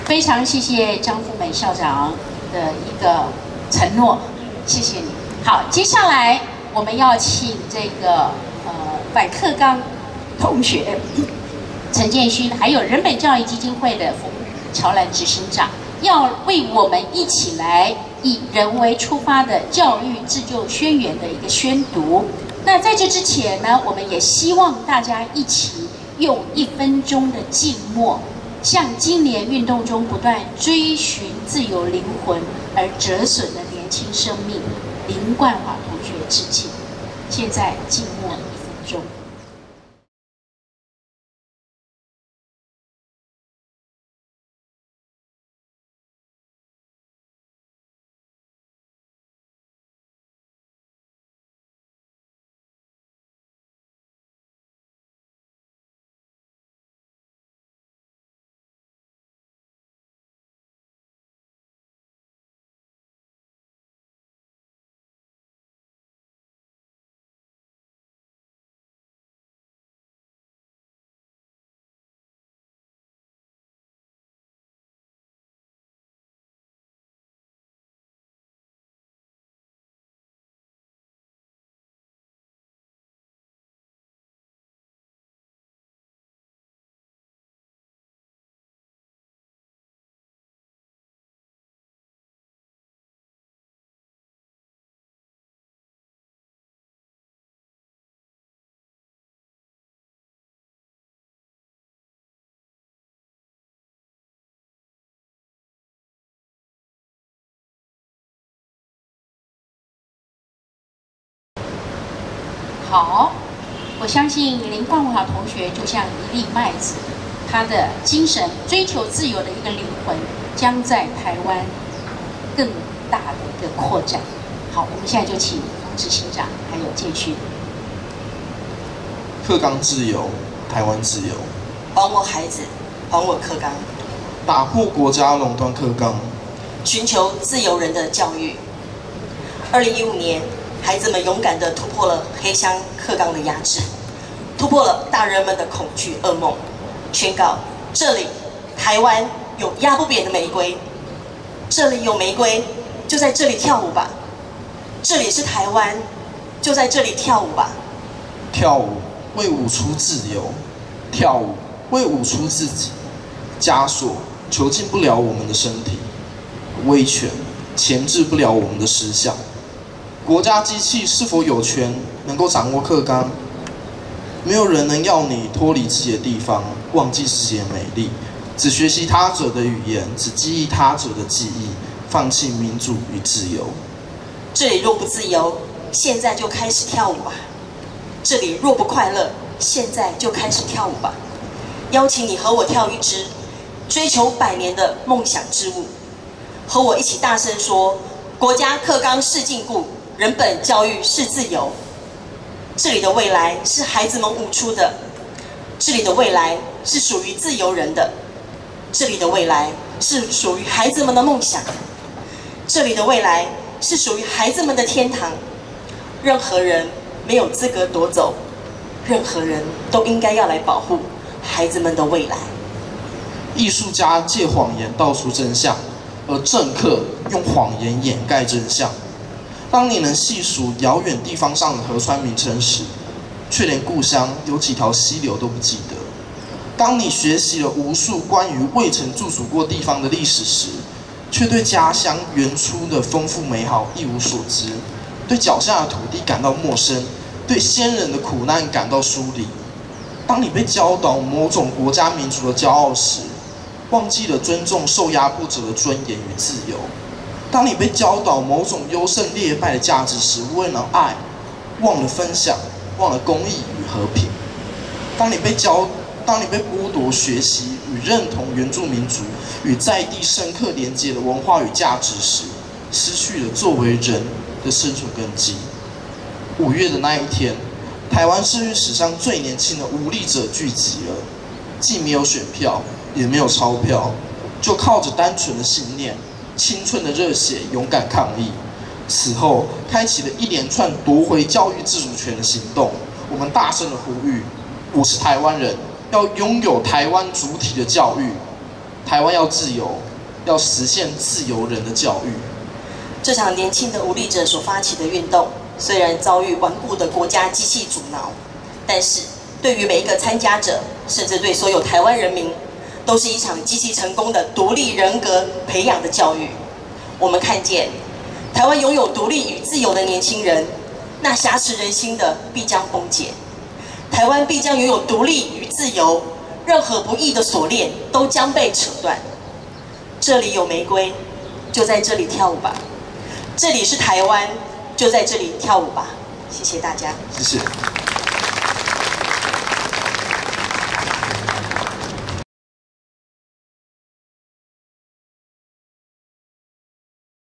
非常谢谢张富美校长的一个承诺，谢谢你。好，接下来我们要请这个反课纲同学陈建勋，还有人本教育基金会的冯乔兰执行长，要为我们一起来以人为出发的教育自救宣言的一个宣读。那在这之前呢，我们也希望大家一起用1分钟的静默，向今年运动中不断追寻自由灵魂而折损的年轻生命林冠华同学致敬。现在静默1分钟。好，我相信林冠华同学就像一粒麦子，他的精神追求自由的一个灵魂，将在台湾更大的一个扩展。好，我们现在就请冯执行长还有建勋。 课纲自由，台湾自由。 还我孩子，还我课纲。 打破国家垄断课纲， 寻求自由人的教育。2015年。孩子们勇敢地突破了黑箱课纲的压制，突破了大人们的恐惧噩梦，宣告这里台湾有压不扁的玫瑰，这里有玫瑰，就在这里跳舞吧，这里是台湾，就在这里跳舞吧。 跳舞为舞出自由，跳舞为舞出自己。枷锁囚禁不了我们的身体，威权钳制不了我们的思想。国家机器是否有权能够掌握课纲？没有人能要你脱离自己的地方，忘记自己的美丽，只学习他者的语言，只记忆他者的记忆，放弃民主与自由。 这里若不自由，现在就开始跳舞吧；这里若不快乐，现在就开始跳舞吧。邀请你和我跳一支追求100年的梦想之舞，和我一起大声说：国家课纲是禁锢。人本教育是自由，这里的未来是孩子们舞出的，这里的未来是属于自由人的，这里的未来是属于孩子们的梦想，这里的未来是属于孩子们的天堂。任何人没有资格夺走，任何人都应该要来保护孩子们的未来。 艺术家借谎言道出真相，而政客用谎言掩盖真相。当你能细数遥远地方上的河川名称时，却连故乡有几条溪流都不记得；当你学习了无数关于未曾驻足过地方的历史时，却对家乡原初的丰富美好一无所知，对脚下的土地感到陌生，对先人的苦难感到疏离；当你被教导某种国家民族的骄傲时，忘记了尊重受压迫者的尊严与自由；当你被教导某种优胜劣败的价值时，为了爱，忘了分享，忘了公益与和平；当你被剥夺学习与认同原住民族与在地深刻连结的文化与价值时，失去了作为人的生存根基。5月的那一天，台湾社运史上最年轻的无力者聚集了，既没有选票，也没有钞票，就靠着单纯的信念、青春的热血，勇敢抗议。此后，开启了一连串夺回教育自主权的行动。我们大声的呼吁：我是台湾人，要拥有台湾主体的教育。 台湾要自由，要实现自由人的教育。 这场年轻的无力者所发起的运动，虽然遭遇顽固的国家机器阻挠，但是对于每一个参加者，甚至对所有台湾人民，都是一场极其成功的独立人格培养的教育。我们看见，台湾拥有独立与自由的年轻人，那挟持人心的必将崩解，台湾必将拥有独立与自由，任何不义的锁链都将被扯断。这里有玫瑰，就在这里跳舞吧。这里是台湾，就在这里跳舞吧。谢谢大家。 谢谢。